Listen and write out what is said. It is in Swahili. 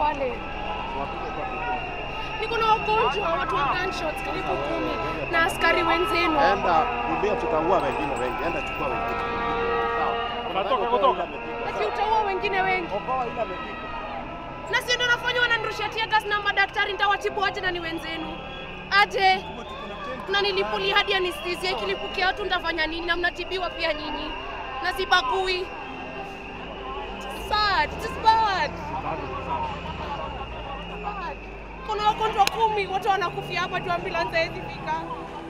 pale. Niko na wagonjwa, watu wa gunshots karibu 10 na askari wenzenu. Enda, ndio tutaua wengine wengi. Enda chukua wengine. Sawa. Kutoka. Ati utaua wengine wengi. Okoa ile amepigwa. Na sio ndio nafanya wananirushia tear gas na madaktari nitawatibu aje na ni wenzenu. Aje. Na nilipuli hadi anesthesia ikilipukia watu nitafanya nini na mnatibiwa pia nyinyi. Na sibagui. Sad, it's bad. Bad. Kuna wagonjwa 10 watu wanakufia hapa tu ambulance hizi fika.